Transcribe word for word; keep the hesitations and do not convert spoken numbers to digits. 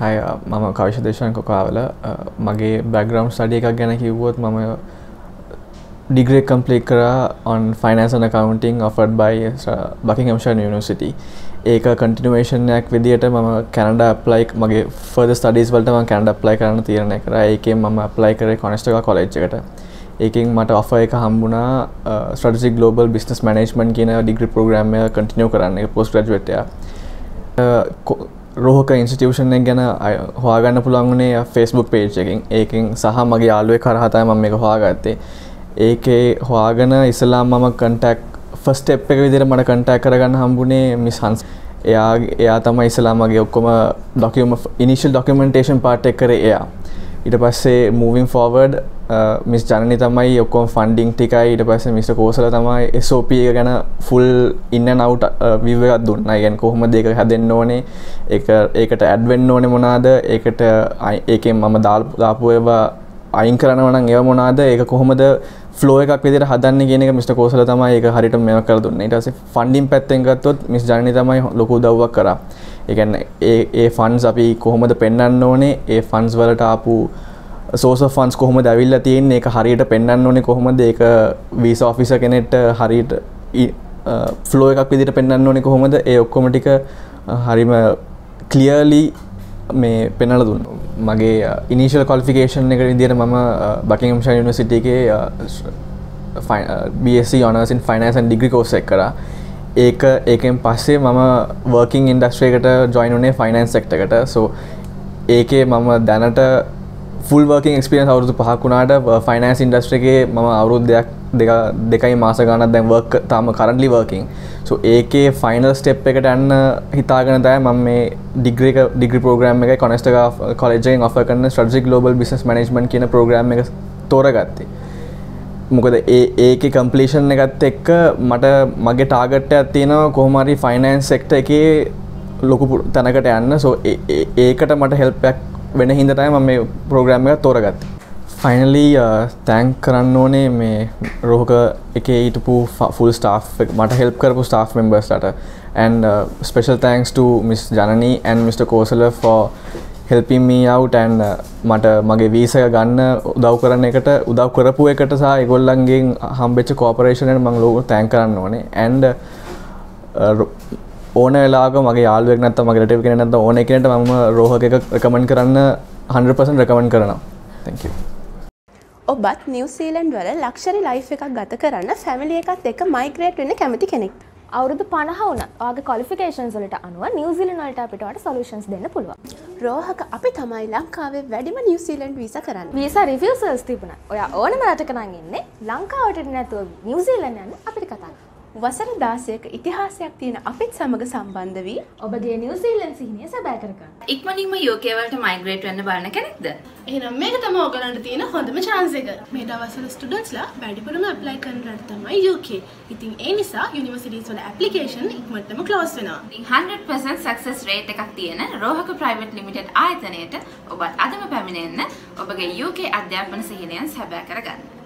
Hi, මම කවිශ දේශන කොකාවල මගේ background study එකක් ගැන කිව්වොත් මම degree complete කරා on finance and accounting offered by Buckinghamshire University. ඒක continuation එකක් විදියට මම Canada apply මගේ further studies වලට මම Canada apply කරන්න තීරණය කරා. ඒකෙන් මම apply කරේ Conestoga College එකට. ඒකෙන් මට offer එක හම්බුණා strategic global business management කියන degree program එක continue කරන්න. ඒක post graduate එක. රෝහක ඉන්ස්ටිටියුෂන් එක ගැන හොයාගන්න පුළුවන් වුණේ Facebook page එකකින්. ඒකෙන් සහ මගේ යාළුවෙක් කරා තමයි මම මේක හොයාගත්තේ. ඒකේ හොයාගෙන ඉස්සෙල්ලාම මම contact first step එක විදිහට මට contact කරගන්න හම්බුනේ මිස් හන්ස්. එයා එයා තමයි ඉස්සෙල්ලාම මගේ ඔක්කොම document initial documentation part එක කරේ එයා. ඊට පස්සේ moving forward මිස් ජනනි තමයි ඔක්කොම funding ටිකයි ඊට පස්සේ මිස්ටර් කෝසල තමයි S O P එක ගැන full in and out view එකක් දුන්නා. ඒ කියන්නේ කොහොමද ඒක හැදෙන්න ඕනේ, ඒක ඒකට add වෙන්න ඕනේ මොනවාද, ඒකට ඒකෙන් මම දාපු ඒවා අයින් කරනවා නම් ඒවා මොනවාද, ඒක කොහොමද flow එකක් විදිහට හදන්නේ කියන එක මිස්ටර් කෝසල තමයි ඒක හරියට මේවා කරලා දුන්නේ. ඊට පස්සේ funding පැත්තෙන් ගත්තොත් මිස් ජනනි තමයි ලොකු උදව්වක් කරා. ඒ කියන්නේ ඒ ඒ funds අපි කොහොමද පෙන්වන්න ඕනේ, ඒ funds වලට ආපු source of funds කොහොමද ඇවිල්ලා තියෙන්නේ, ඒක හරියට පෙන්වන්න ඕනේ කොහොමද, ඒක visa officer කෙනෙක්ට හරියට flow එකක් විදිහට පෙන්වන්න ඕනේ කොහොමද, ඒ ඔක්කොම ටික හරිම clearly මේ පෙන්වලා දුන්නා. මගේ initial qualification එක විදිහට මම Buckinghamshire University එකේ B S c Honours in Finance and Degree course එක කරා. ඒක ඒකෙන් පස්සේ මම working industry එකට join වුණේ finance sector එකට. so ඒකේ මම දැනට full working experience අවුරුදු පහක් වුණාට finance industry එකේ මම අවුරුදු දෙකක් දෙක දෙකයි මාස ගාණක් දැන් work තාම currently working. so ඒකේ final step එකට යන්න හිතාගෙන තමයි මම මේ degree එක degree program එකේ Conestoga College එකෙන් offer කරන strategic global business management කියන program එක තෝරගත්තේ. මොකද ඒ ඒකේ completion එකත් එක්ක මට මගේ target එකක් තියෙනවා කොහොම හරි finance sector එකේ ලොකු තැනකට යන්න. so ඒකට මට help එකක් වෙන හින්දා තමයි මම මේ program එක තෝරගත්තේ. finally thank කරන්න ඕනේ මේ රෝහක එකේ හිටපු full staff මට help කරපු staff members ලාට, and uh, special thanks to Miss Janani and Mister Kosala for helping me out and uh, මට මගේ visa එක ගන්න උදව් කරන එකට උදව් කරපු එකට සහ ඒගොල්ලන්ගෙන් හම්බෙච්ච cooperation එකට මම ලෝක thank කරන්න ඕනේ. and uh, ඕන වෙලාවක මගේ යාළුවෙක් නැත්නම් මගේ රිලේටිව් කෙනෙක් නැත්නම් ඕන කෙනෙක්ට මම රෝහක එක recommend කරන්න one hundred percent recommend කරනවා. thank you. ඔබත් නිව්සීලන්ඩ් වල ලක්ෂරි ලයිෆ් එකක් ගත කරන්න ෆැමිලි එකත් එක්ක මයිග්‍රේට් වෙන්න කැමති කෙනෙක්. අවුරුදු පනහ වුණත් ඔයාගේ ක්වොලිෆිකේෂන්ස් වලට අනුව නිව්සීලන්ඩ් වලට අපිට ඔයාලට සොලියුෂන්ස් දෙන්න පුළුවන්. රෝහක අපි තමයි ලංකාවේ වැඩිම නිව්සීලන්ඩ් වීසා කරන්නේ. වීසා රිෆියුසල්ස් තිබුණා. ඔයා ඕනම රටක නම් ඉන්නේ ලංකාවට නැතුව නිව්සීලන්ඩ් යන්න අපිට කතා කරන්න. වසර දාසයක ඉතිහාසයක් තියෙන අපිත් සමග සම්බන්ධ වී ඔබගේ නිව්සීලන්ඩ් සිහිනය සැබෑ කරගන්න. ඉක්මනින්ම U K වලට මයිග්‍රේට් වෙන්න බලන කෙනෙක්ද? එහෙනම් මේක තමයි ඔයගලන්ට තියෙන හොඳම chance එක. මේ දවස්වල ස්ටුඩන්ට්ස්ලා වැඩිපුරම ඇප්ලයි කරන රට තමයි U K. ඉතින් ඒ නිසා යුනිවර්සිටිස් වල ඇප්ලිකේෂන් ඉක්මනටම ක්ලෝස් වෙනවා. one hundred percent success rate එකක් තියෙන රෝහක ප්‍රයිවට් ලිමිටඩ් ආයතනයට ඔබත් අදම පැමිණෙන්න ඔබගේ U K අධ්‍යාපන සිහිනයන් සැබෑ කරගන්න.